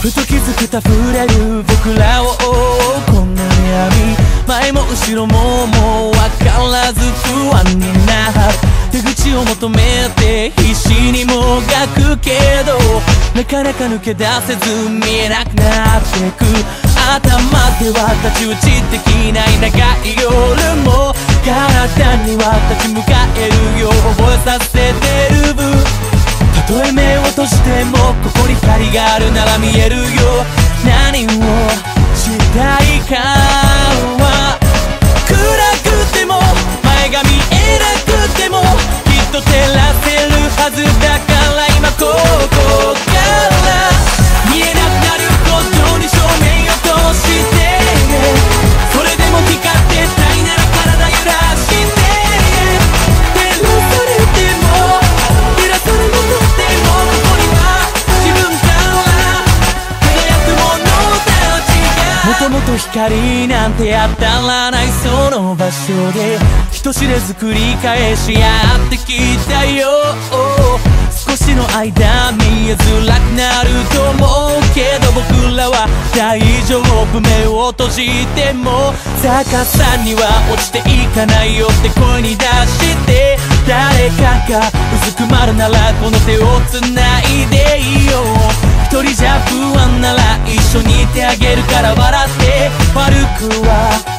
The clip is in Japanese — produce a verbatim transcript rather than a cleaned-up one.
ふと気づくた触れる僕らをこんな闇、前も後ろももう分からず不安になる。出口を求めて必死にもがくけど、なかなか抜け出せず見えなくなってく。頭では太刀打ちできない長い夜も体には立ち向かえるよう覚えさせてる分、たとえ目を閉じてもここに光があるなら見えるよ。何をしたいかは暗くても前が見えなくてもきっと照らせるはずだから今ここから見えなくなることに照明を通してそれでも光ってたいなら体揺らして照らされても照らされなくてもここには自分から輝くものたちがもともと光なんて当たらないその場所で人知れず繰り返しやってきたよ。少しの間見えづらくなると思うけど僕らは大丈夫、目を閉じても逆さには落ちていかないよって声に出して誰かがうずくまるならこの手をつないでいいよ。一人じゃ不安なら一緒にいてあげるから笑って悪くは